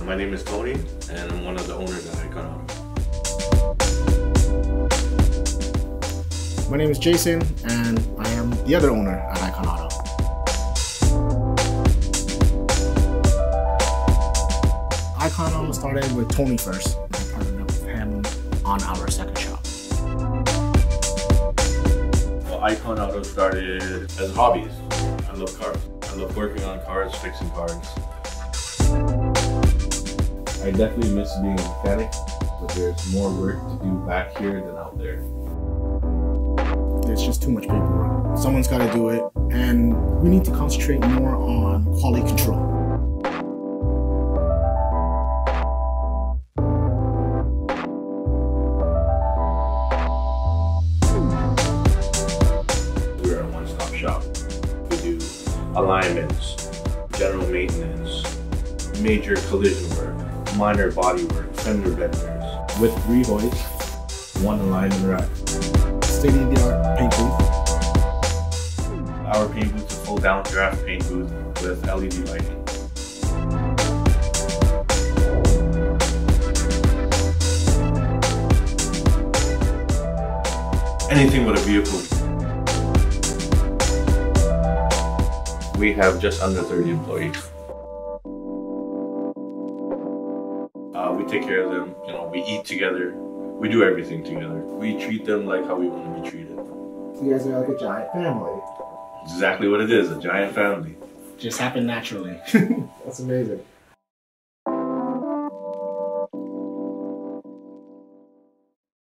My name is Tony, and I'm one of the owners at Icon Auto. My name is Jason, and I am the other owner at Icon Auto. Icon Auto started with Tony first. I partnered up with him on our second shop. Well, Icon Auto started as hobbies. I love cars. I love working on cars, fixing cars. I definitely miss being a mechanic, but there's more work to do back here than out there. There's just too much paperwork. Someone's got to do it, and we need to concentrate more on quality control. We're a one-stop shop. We do alignments, general maintenance, major collision work, minor body work, fender benders, with 3 hoists, 1 alignment rack. State-of-the-art paint booth. Our paint booth is a full downdraft paint booth with LED lighting. Anything with a vehicle. We have just under 30 employees. We take care of them, we eat together, we do everything together. We treat them like how we want to be treated. So you guys are like a giant family. Exactly what it is, a giant family. Just happened naturally. That's amazing.